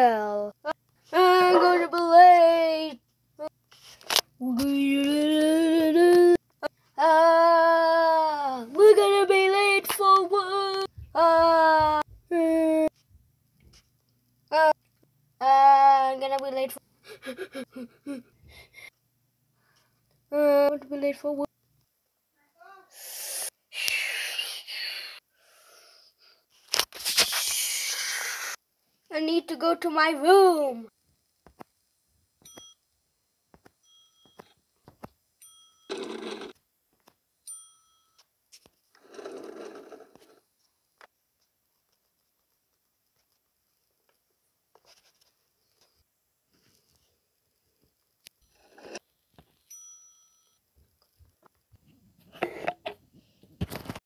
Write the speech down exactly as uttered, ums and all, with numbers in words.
well. I'm gonna be late. Ah, we're gonna be late for work. Ah, uh, uh, I'm gonna be late for. uh, I'm gonna be late for work. I need to go to my room.